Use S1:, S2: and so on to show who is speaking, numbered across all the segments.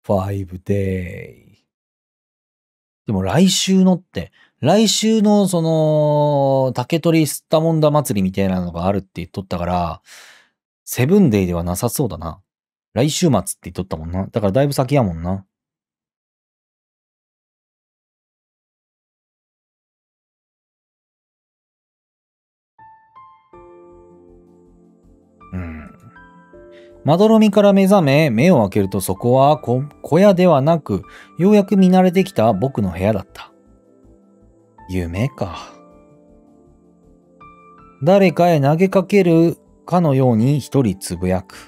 S1: 5 day。でも来週のその、竹取吸ったもんだ祭りみたいなのがあるって言っとったから、セブンデイではなさそうだな。来週末って言っとったもんな。だからだいぶ先やもんな。まどろみから目覚め、目を開けるとそこは小屋ではなく、ようやく見慣れてきた僕の部屋だった。夢か。誰かへ投げかけるかのように一人つぶやく。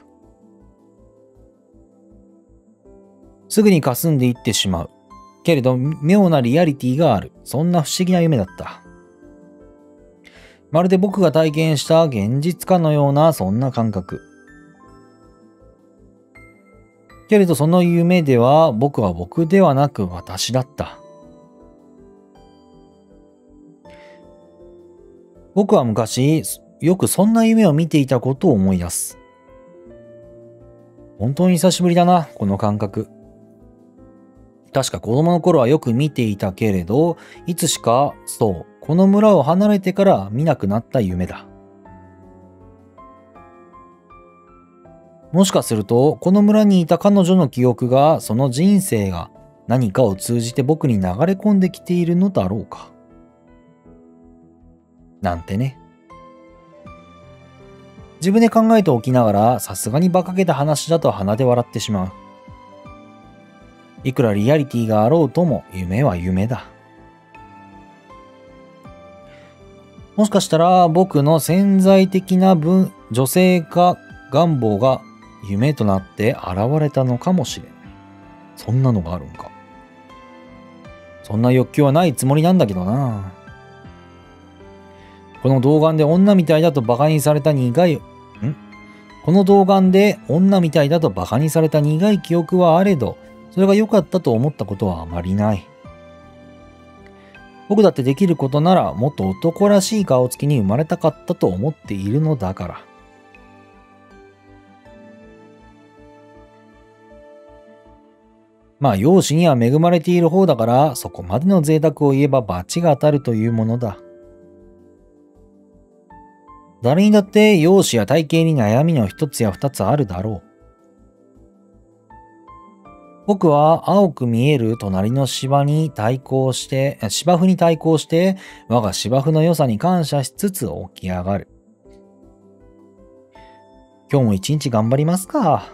S1: すぐに霞んでいってしまう。けれど妙なリアリティがある。そんな不思議な夢だった。まるで僕が体験した現実かのようなそんな感覚。けれどその夢では僕は僕ではなく私だった。僕は昔よくそんな夢を見ていたことを思い出す。本当に久しぶりだな、この感覚。確か子供の頃はよく見ていたけれど、いつしか、そう、この村を離れてから見なくなった夢だ。もしかすると、この村にいた彼女の記憶が、その人生が何かを通じて僕に流れ込んできているのだろうか。なんてね。自分で考えておきながら、さすがに馬鹿げた話だと鼻で笑ってしまう。いくらリアリティがあろうとも夢は夢だ。もしかしたら僕の潜在的な女性化願望が夢となって現れたのかもしれない。そんなのがあるんか。そんな欲求はないつもりなんだけどな。この童顔で女みたいだとバカにされた苦い、この童顔で女みたいだとバカにされた苦い記憶はあれど、それが良かったと思ったことはあまりない。僕だってできることならもっと男らしい顔つきに生まれたかったと思っているのだから。まあ容姿には恵まれている方だから、そこまでの贅沢を言えば罰が当たるというものだ。誰にだって容姿や体型に悩みの一つや二つあるだろう。僕は青く見える隣の芝生に対抗して、我が芝生の良さに感謝しつつ起き上がる。今日も一日頑張りますか。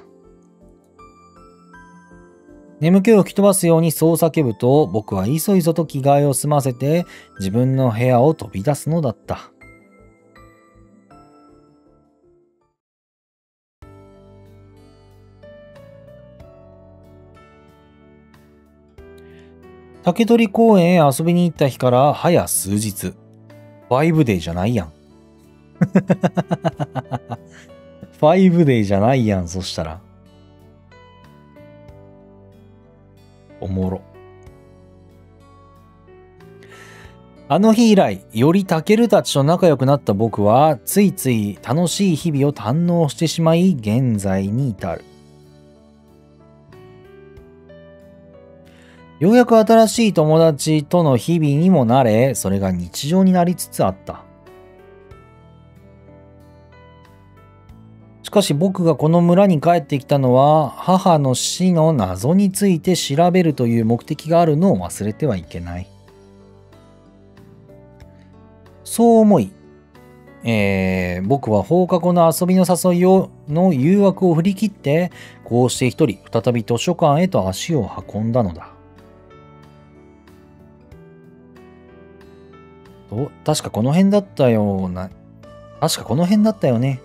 S1: 眠気を吹き飛ばすようにそう叫ぶと、僕はいそいそと着替えを済ませて自分の部屋を飛び出すのだった。竹取公園へ遊びに行った日から早数日。5 day じゃないやん。5 day じゃないやん、そしたら。おもろ。あの日以来、よりタケルたちと仲良くなった僕は、ついつい楽しい日々を堪能してしまい、現在に至る。ようやく新しい友達との日々にも慣れ、それが日常になりつつあった。しかし僕がこの村に帰ってきたのは、母の死の謎について調べるという目的があるのを忘れてはいけない。そう思い、僕は放課後の遊びの誘いの誘惑を振り切って、こうして一人再び図書館へと足を運んだのだ。確かこの辺だったよね。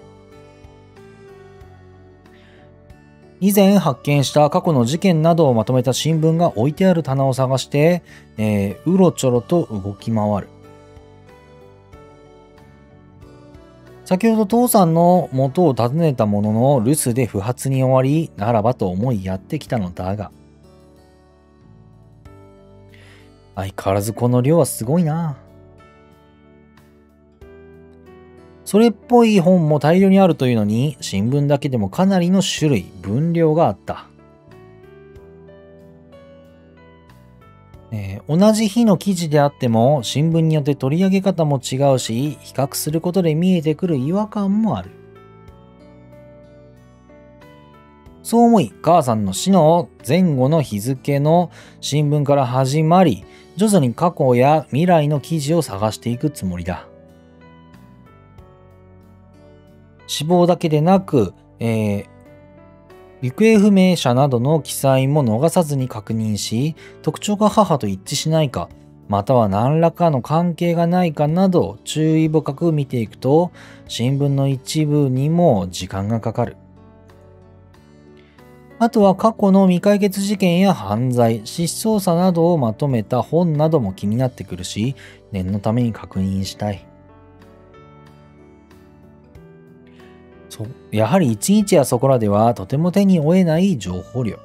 S1: 以前発見した過去の事件などをまとめた新聞が置いてある棚を探して、うろちょろと動き回る。先ほど父さんの元を訪ねたものの留守で不発に終わり、ならばと思いやってきたのだが、相変わらずこの量はすごいな。それっぽい本も大量にあるというのに、新聞だけでもかなりの種類、分量があった。 同じ日の記事であっても新聞によって取り上げ方も違うし、比較することで見えてくる違和感もある。そう思い、母さんの死の前後の日付の新聞から始まり、徐々に過去や未来の記事を探していくつもりだ。死亡だけでなく、行方不明者などの記載も逃さずに確認し、特徴が母と一致しないか、または何らかの関係がないかなど注意深く見ていくと、新聞の一部にも時間がかかる。あとは過去の未解決事件や犯罪、失踪者などをまとめた本なども気になってくるし、念のために確認したい。やはり一日やそこらではとても手に負えない情報量。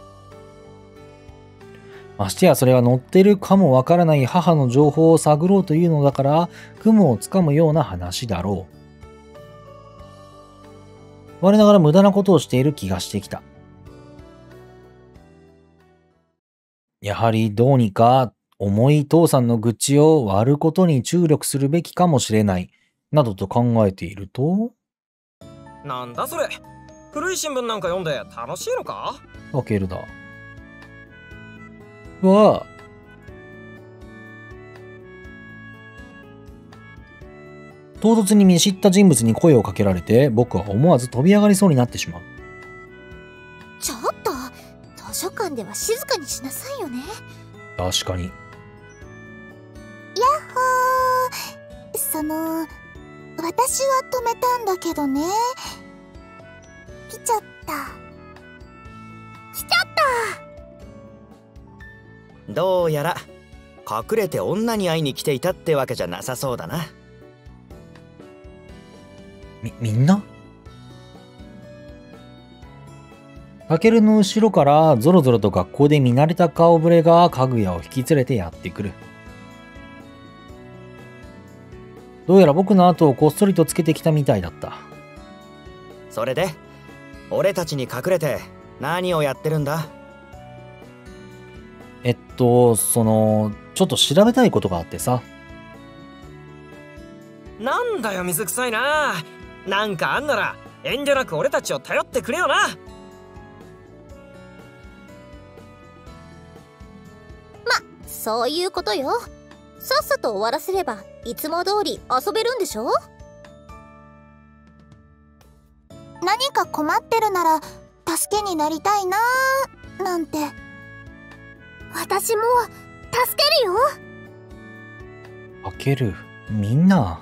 S1: ましてやそれは載ってるかもわからない母の情報を探ろうというのだから、雲をつかむような話だろう。我ながら無駄なことをしている気がしてきた。やはりどうにか重い父さんの愚痴を割ることに注力するべきかもしれない、などと考えていると、
S2: なんだそれ、古い新聞なんか読んで楽しいのか？
S1: タケルだ。は、唐突に見知った人物に声をかけられて、僕は思わず飛び上がりそうになってしまう。
S3: ちょっと、図書館では静かにしなさいよね。
S1: 確かに。
S3: やっほー。私は止めたんだけどね。来ちゃった。
S4: どうやら隠れて女に会いに来ていたってわけじゃなさそうだな。
S1: みんな？タケルの後ろからゾロゾロと学校で見慣れた顔ぶれがかぐやを引き連れてやってくる。どうやら僕の後をこっそりとつけてきたみたいだった。
S4: それで俺たちに隠れて何をやってるんだ？
S1: ちょっと調べたいことがあってさ。
S2: なんだよ水臭いな。なんかあんなら遠慮なく俺たちを頼ってくれよな。
S3: そういうことよ。さっさと終わらせればいつも通り遊べるんでしょ？何か困ってるなら助けになりたいなーなんて。私も助けるよ。
S1: タケル、みんな。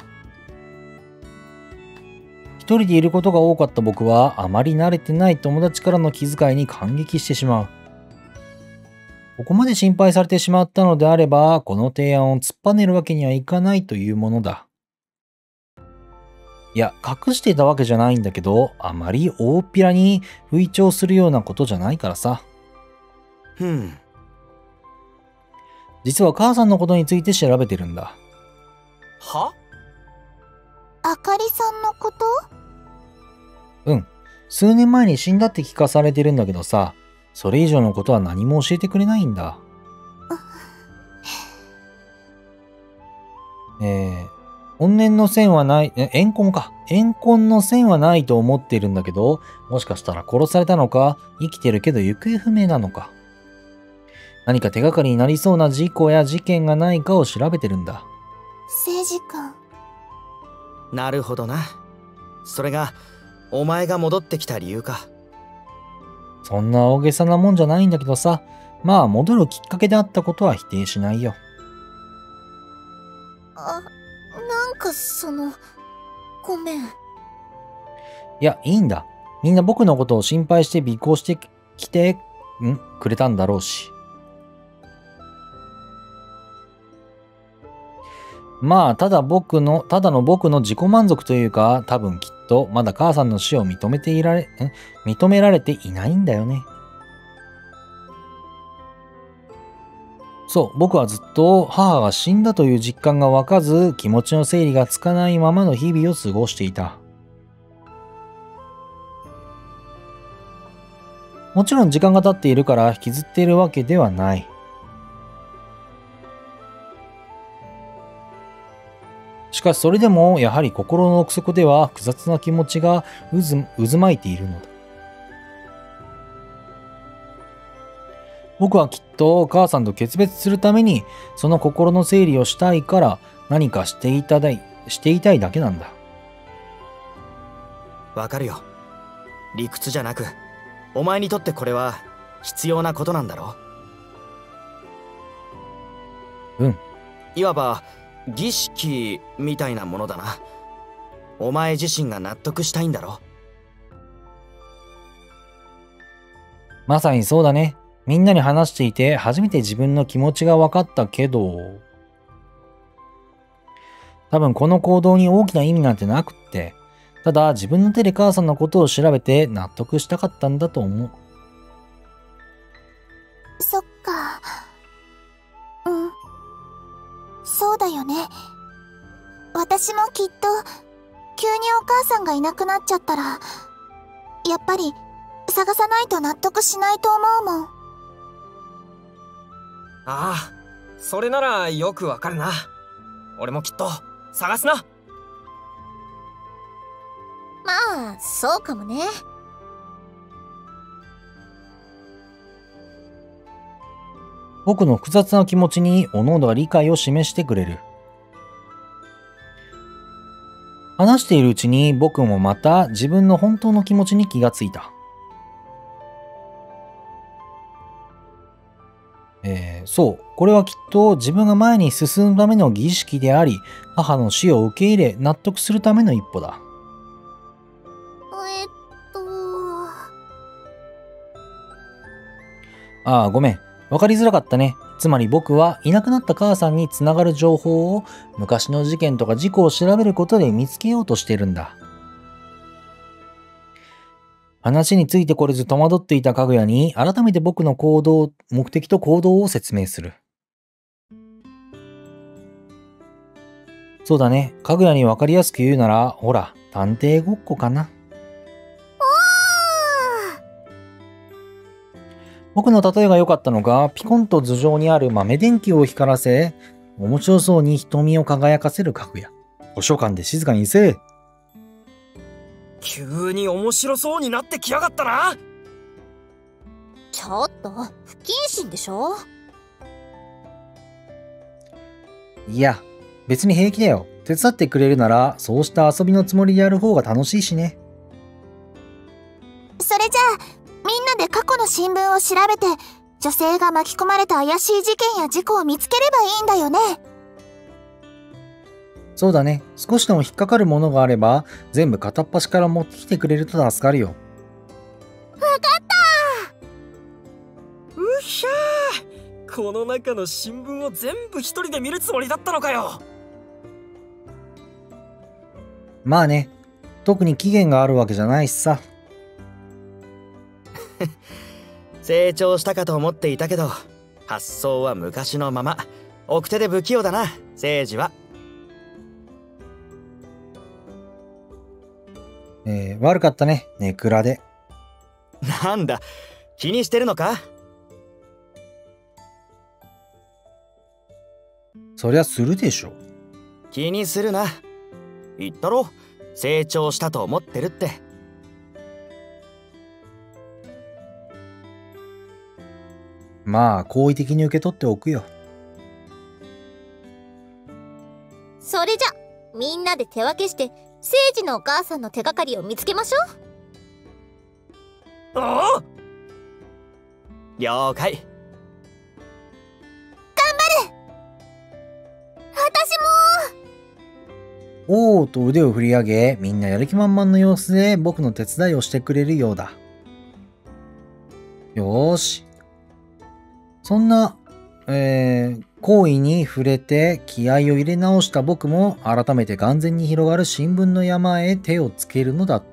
S1: 一人でいることが多かった僕はあまり慣れてない友達からの気遣いに感激してしまう。ここまで心配されてしまったのであれば、この提案を突っぱねるわけにはいかないというものだ。いや、隠していたわけじゃないんだけど、あまり大っぴらに吹聴するようなことじゃないからさ。実は母さんのことについて調べてるんだ。
S2: は？
S3: あかりさんのこと？
S1: うん。数年前に死んだって聞かされてるんだけどさ、それ以上のことは何も教えてくれないんだ。怨念の線はない、怨恨か。怨恨の線はないと思っているんだけど、もしかしたら殺されたのか、生きてるけど行方不明なのか。何か手がかりになりそうな事故や事件がないかを調べてるんだ。
S3: 聖司君。
S4: なるほどな。それがお前が戻ってきた理由か。
S1: そんな大げさなもんじゃないんだけどさ、まあ戻るきっかけであったことは否定しないよ。
S3: なんかごめん。
S1: いや、いいんだ。みんな僕のことを心配して尾行してきてくれたんだろうし。まあ、ただの僕の自己満足というか、多分きっとまだ母さんの死を認められていないんだよね。そう、僕はずっと母が死んだという実感が湧かず、気持ちの整理がつかないままの日々を過ごしていた。もちろん時間が経っているから引きずっているわけではない。 しかしそれでもやはり心の奥底では複雑な気持ちが渦巻いているのだ。僕はきっと母さんと決別するためにその心の整理をしたいから何かしていたいだけなんだ。
S4: わかるよ。理屈じゃなく、お前にとってこれは必要なことなんだろ
S1: うん。
S4: いわば儀式みたいなものだな。お前自身が納得したいんだろ。
S1: まさにそうだね。みんなに話していて初めて自分の気持ちが分かったけど、多分この行動に大きな意味なんてなくって、ただ自分の手で母さんのことを調べて納得したかったんだと思う。
S3: そっか。うん。そうだよね。私もきっと、急にお母さんがいなくなっちゃったら、やっぱり探さないと納得しないと思うもん。
S2: ああ、それならよくわかるな。俺もきっと探すな。
S3: まあ、そうかもね。
S1: 僕の複雑な気持ちに各々が理解を示してくれる。話しているうちに僕もまた自分の本当の気持ちに気がついた。そう、これはきっと自分が前に進むための儀式であり、母の死を受け入れ納得するための一歩だ。ああ、ごめん。わかりづらかったね。つまり僕はいなくなった母さんにつながる情報を昔の事件とか事故を調べることで見つけようとしているんだ。話についてこれず戸惑っていたかぐやに改めて僕の目的と行動を説明する。そうだね。かぐやにわかりやすく言うなら、ほら、探偵ごっこかな。僕の例えが良かったのが、ピコンと頭上にある豆電球を光らせ、面白そうに瞳を輝かせるかぐや。図書館で静かにせえ。
S2: 急に面白そうになってきやがったな。
S3: ちょっと、不謹慎でしょ。
S1: いや、別に平気だよ。手伝ってくれるなら、そうした遊びのつもりでやる方が楽しいしね。
S3: それじゃあ、みんなで過去の新聞を調べて、女性が巻き込まれた怪しい事件や事故を見つければいいんだよね。
S1: そうだね。少しでも引っかかるものがあれば、全部片っ端から持ってきてくれると助かるよ。
S3: わかった
S2: うひゃー、この中の新聞を全部一人で見るつもりだったのかよ。
S1: まあね。特に期限があるわけじゃないしさ。
S4: 成長したかと思っていたけど、発想は昔のまま。奥手で不器用だな、聖司は。
S1: 悪かったね、ネクラで。
S4: なんだ、気にしてるのか？
S1: そりゃするでしょ。
S4: 気にするな。言ったろ、成長したと思ってるって。
S1: まあ、好意的に受け取っておくよ。
S3: それじゃ、みんなで手分けして、聖司のお母さんの手がかりを見つけましょう。
S2: おお、
S4: 了解。
S3: 私も。
S1: おーと腕を振り上げ、みんなやる気満々の様子で僕の手伝いをしてくれるようだ。よーし。そんな、行為に触れて気合を入れ直した僕も改めて眼前に広がる新聞の山へ手をつけるのだった。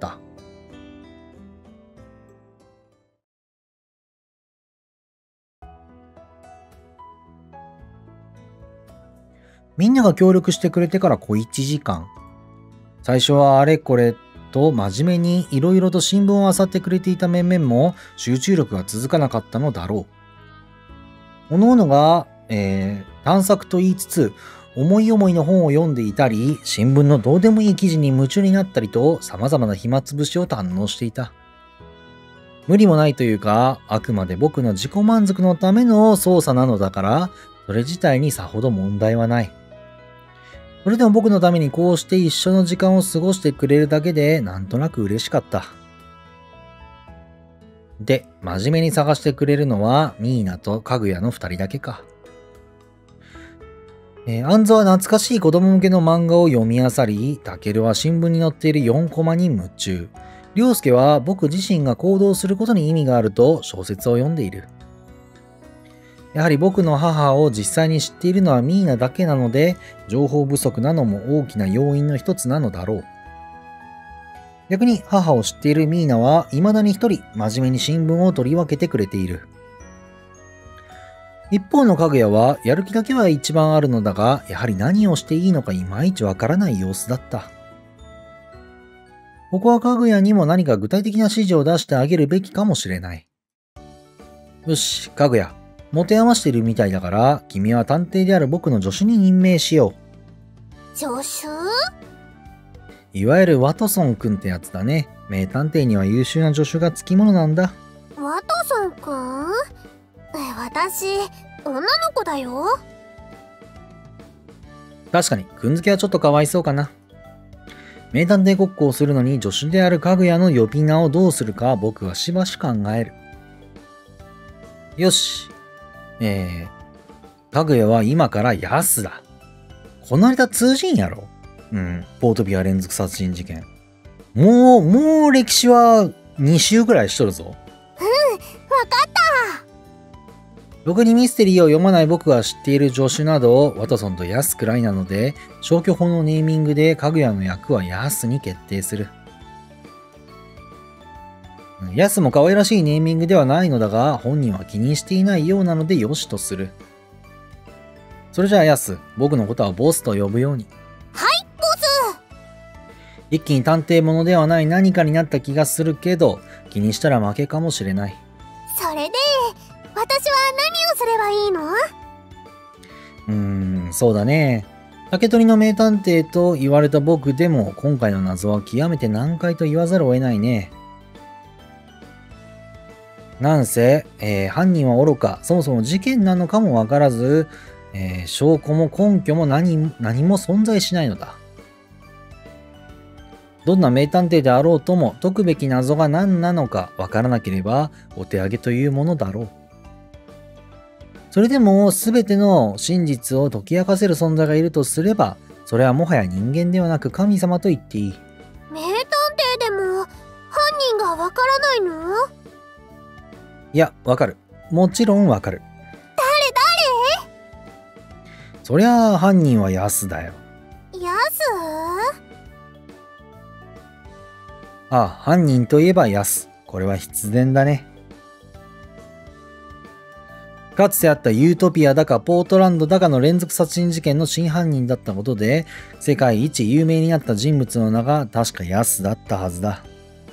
S1: みんなが協力してくれてから小1時間。最初はあれこれと真面目にいろいろと新聞を漁ってくれていた面々も集中力が続かなかったのだろう。各々が、探索と言いつつ、 思い思いの本を読んでいたり、新聞のどうでもいい記事に夢中になったりと、様々な暇つぶしを堪能していた。無理もないというか、あくまで僕の自己満足のための操作なのだから、それ自体にさほど問題はない。それでも僕のためにこうして一緒の時間を過ごしてくれるだけで、なんとなく嬉しかった。で、真面目に探してくれるのは、ミーナとかぐやの二人だけか。アンゾは懐かしい子供向けの漫画を読み漁り、タケルは新聞に載っている4コマに夢中。凌介は僕自身が行動することに意味があると小説を読んでいる。やはり僕の母を実際に知っているのはミーナだけなので、情報不足なのも大きな要因の一つなのだろう。逆に母を知っているミーナは未だに一人真面目に新聞を取り分けてくれている。一方のかぐやはやる気だけは一番あるのだが、やはり何をしていいのかいまいちわからない様子だった。ここはかぐやにも何か具体的な指示を出してあげるべきかもしれない。よし、かぐや。持て余しているみたいだから、君は探偵である僕の助手に任命しよ
S3: う。助手？
S1: いわゆるワトソン君ってやつだね。名探偵には優秀な助手がつきものなんだ。
S3: ワトソン君？私、女の子だよ。
S1: 確かに、くんづけはちょっとかわいそうかな。名探偵ごっこをするのに助手であるかぐやの呼び名をどうするか僕はしばし考える。よし。かぐやは今からヤスだ。この間通じんやろ。ポートピア連続殺人事件。もう歴史は2週ぐらいしとるぞ。
S3: わかった。
S1: ろくにミステリーを読まない僕が知っている助手などワトソンとヤスくらいなので、消去法のネーミングでかぐやの役はヤスに決定する。ヤスも可愛らしいネーミングではないのだが、本人は気にしていないようなのでよしとする。それじゃあヤス、僕のことはボスと呼ぶように。
S3: はい、ボス。
S1: 一気に探偵物ではない何かになった気がするけど、気にしたら負けかもしれない。
S3: それで、私は何をすればいいの？
S1: そうだね。竹取の名探偵と言われた僕でも、今回の謎は極めて難解と言わざるを得ないね。なんせ、犯人は愚か、そもそも事件なのかもわからず、証拠も根拠も何も存在しないのだ。どんな名探偵であろうとも解くべき謎が何なのかわからなければお手上げというものだろう。それでも全ての真実を解き明かせる存在がいるとすれば、それはもはや人間ではなく神様と言っていい。
S3: 名探偵でも犯人がわからないの？
S1: いや、わかる。もちろんわかる。
S3: 誰？
S1: そりゃあ犯人はヤスだよ。
S3: ヤス？
S1: ああ、犯人といえばヤス。これは必然だね。かつてあったユートピアだかポートランドだかの連続殺人事件の真犯人だったことで、世界一有名になった人物の名が確かヤスだったはずだ。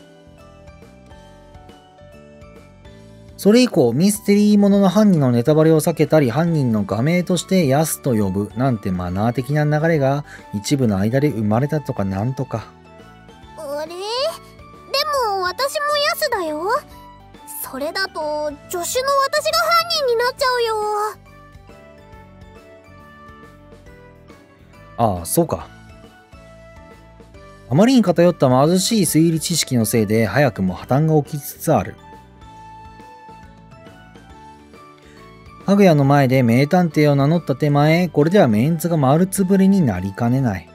S1: それ以降、ミステリーものの犯人のネタバレを避けたり、犯人の画名としてヤスと呼ぶなんてマナー的な流れが一部の間で生まれたとかなんとか。
S3: あれ？でも私もヤスだよ。それだと助手の私が犯人になっちゃうよ。
S1: ああ、そうか。あまりに偏った貧しい推理知識のせいで早くも破綻が起きつつある。かぐやの前で名探偵を名乗った手前、これではメンツが丸つぶれになりかねない。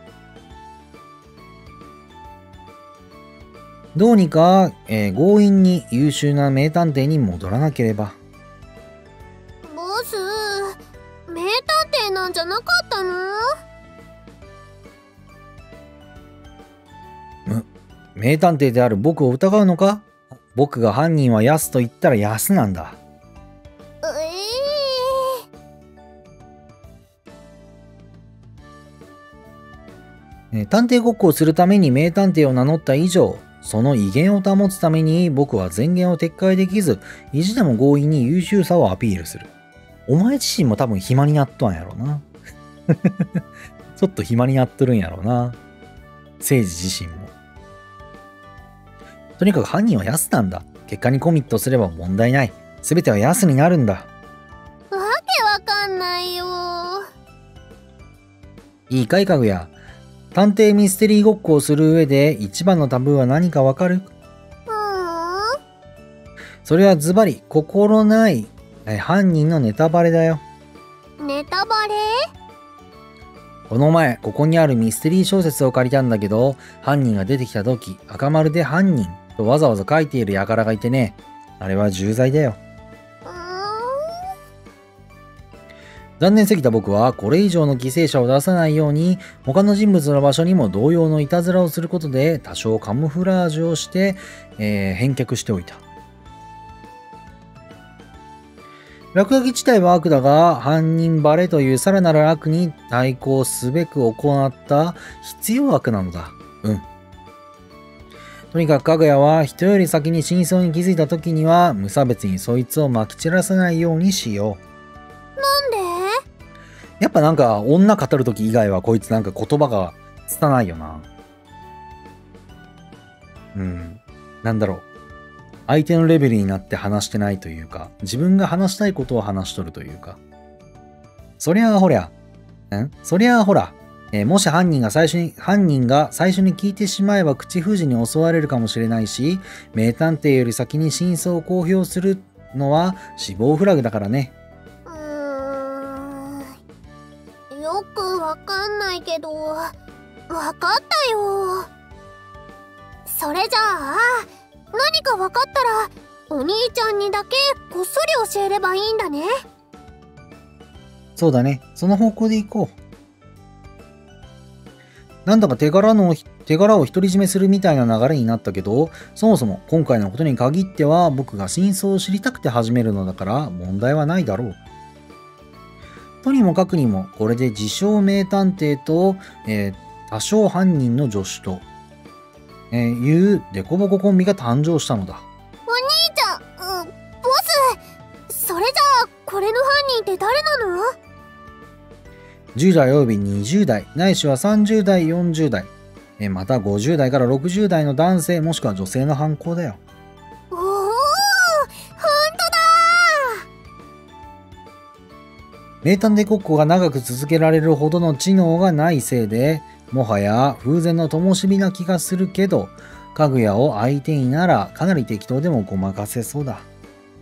S1: どうにか、強引に優秀な名探偵に戻らなければ。
S3: ボス、名探偵なんじゃなかったの？
S1: 名探偵である僕を疑うのか？僕が犯人はヤスと言ったらヤスなんだ。探偵ごっこをするために名探偵を名乗った以上、その威厳を保つために僕は前言を撤回できず、意地でも強引に優秀さをアピールする。お前自身も多分暇になっとんやろな。 ちょっと暇になっとるんやろうな。聖司自身も。とにかく犯人はヤスなんだ。結果にコミットすれば問題ない。すべてはヤスになるんだ。
S3: わけわかんないよ。
S1: いいかいかぐや。探偵ミステリーごっこをする上で一番のタブーは何かわかる？それはズバリ心ない犯人のネタバレだよ。
S3: ネタバレ？
S1: この前ここにあるミステリー小説を借りたんだけど、犯人が出てきた時赤丸で犯人とわざわざ書いている輩がいてね。あれは重罪だよ。残念すぎた僕はこれ以上の犠牲者を出さないように他の人物の場所にも同様のいたずらをすることで多少カムフラージュをして、返却しておいた。落書き自体は悪だが、犯人バレというさらなる悪に対抗すべく行った必要悪なのだ。とにかくかぐやは人より先に真相に気づいた時には無差別にそいつをまき散らさないようにしよう。
S3: なんで？
S1: やっぱなんか女語る時以外はこいつなんか言葉が拙いよな。なんだろう。相手のレベルになって話してないというか、自分が話したいことを話しとるというか。そりゃあほら、もし犯人が最初に聞いてしまえば口封じに襲われるかもしれないし、名探偵より先に真相を公表するのは死亡フラグだからね。
S3: よくわかんないけど、わかったよ。それじゃあ、何かわかったら、お兄ちゃんにだけこっそり教えればいいんだね。
S1: そうだね。その方向で行こう。なんだか手柄を独り占めするみたいな流れになったけど、そもそも今回のことに限っては僕が真相を知りたくて始めるのだから問題はないだろう。とにもかくにもこれで自称名探偵と、多少犯人の助手と、いうデコボココンビが誕生したのだ。
S3: お兄ちゃん、ボス、それじゃあこれの犯人って誰なの
S1: ？10代および20代、ないしは30代、40代、また50代から60代の男性もしくは女性の犯行だよ。
S3: おお、ほんとだ
S1: ー！名探偵ごっこが長く続けられるほどの知能がないせいで、もはや風前の灯火な気がするけど、かぐやを相手にならかなり適当でもごまかせそうだ。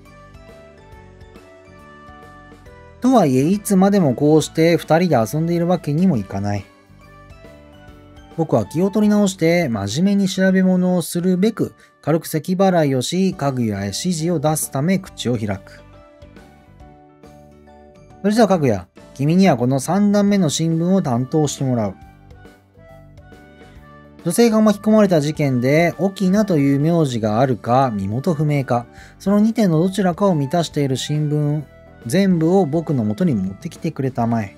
S1: とはいえいつまでもこうして二人で遊んでいるわけにもいかない。僕は気を取り直して真面目に調べ物をするべく軽く咳払いをし、かぐやへ指示を出すため口を開く。それじゃあかぐや、君にはこの3段目の新聞を担当してもらう。女性が巻き込まれた事件で沖名という名字があるか身元不明か、その2点のどちらかを満たしている新聞全部を僕の元に持ってきてくれたまえ。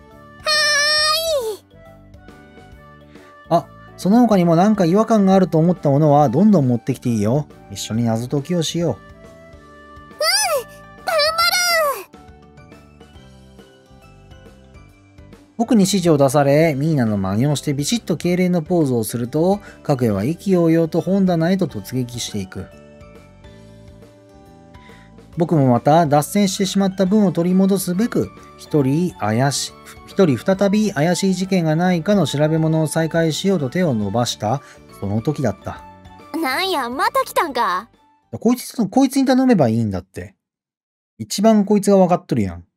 S1: あ、その他にも何か違和感があると思ったものはどんどん持ってきていいよ。一緒に謎解きをしよう。
S3: 頑張る。
S1: 僕に指示を出され、ミーナの真似をしてビシッと敬礼のポーズをすると、かぐやは意気揚々と本棚へと突撃していく。僕もまた脱線してしまった分を取り戻すべく、一人再び怪しい事件がないかの調べ物を再開しようと手を伸ばしたその時だった。
S3: なんや、また来たんか。
S1: こいつに頼めばいいんだって。一番こいつが分かっとるやん。